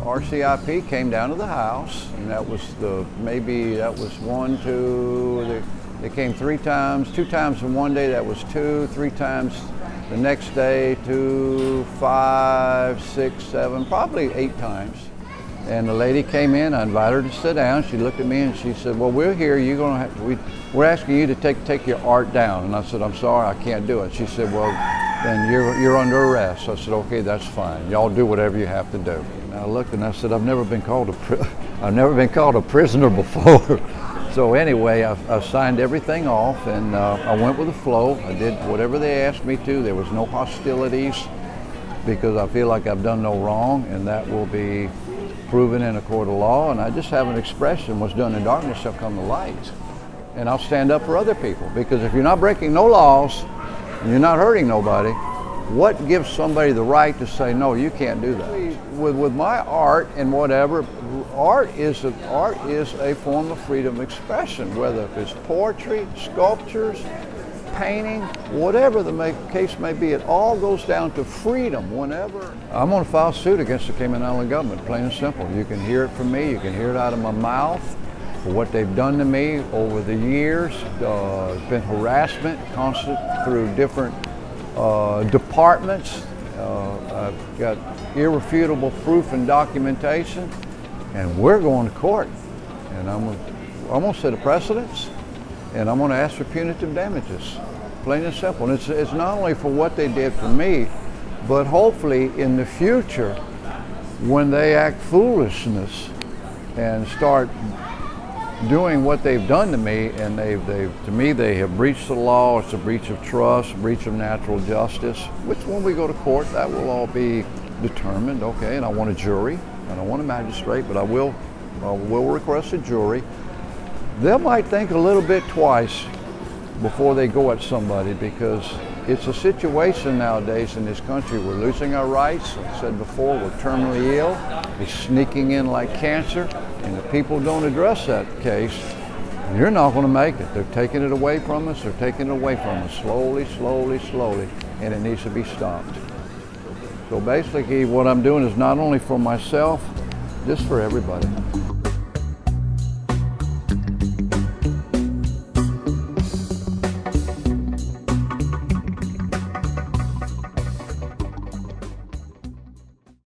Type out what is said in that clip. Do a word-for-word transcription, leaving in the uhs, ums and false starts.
R C I P came down to the house, and that was the, maybe that was one, two, they, they came three times, two times in one day, that was two, three times the next day, two, five, six, seven, probably eight times. And the lady came in, I invited her to sit down. She looked at me and she said, well, we're here, you're gonna have, we, we're asking you to take, take your art down. And I said, I'm sorry, I can't do it. She said, well, then you're, you're under arrest. I said, okay, that's fine. Y'all do whatever you have to do. And I looked and I said, I've never been called a, I've never been called a prisoner before. So anyway, I, I signed everything off, and uh, I went with the flow. I did whatever they asked me to. There was no hostilities because I feel like I've done no wrong, and that will be proven in a court of law. And I just have an expression, what's done in darkness shall come to light. And I'll stand up for other people, because if you're not breaking no laws and you're not hurting nobody, what gives somebody the right to say, no, you can't do that? With, with my art and whatever, art is, a, art is a form of freedom of expression, whether it's poetry, sculptures, painting, whatever the may, case may be. It all goes down to freedom. Whenever I'm going to file suit against the Cayman Island government, plain and simple. You can hear it from me, you can hear it out of my mouth for what they've done to me over the years. Uh, it's been harassment constant through different uh, departments. Uh, I've got irrefutable proof and documentation, and we're going to court. And I'm going to, I'm going to set a precedence, and I'm going to ask for punitive damages, plain and simple. And it's, it's not only for what they did for me, but hopefully in the future, when they act foolishness and start doing what they've done to me, and they've, they've, to me, they have breached the law. It's a breach of trust, a breach of natural justice, which when we go to court, that will all be determined, okay? And I want a jury. I don't want a magistrate, but I will, I will request a jury. They might think a little bit twice before they go at somebody, because it's a situation nowadays in this country. We're losing our rights. Like I said before, we're terminally ill. It's sneaking in like cancer. And if people don't address that case, you're not going to make it. They're taking it away from us. They're taking it away from us slowly, slowly, slowly. And it needs to be stopped. So basically what I'm doing is not only for myself, just for everybody.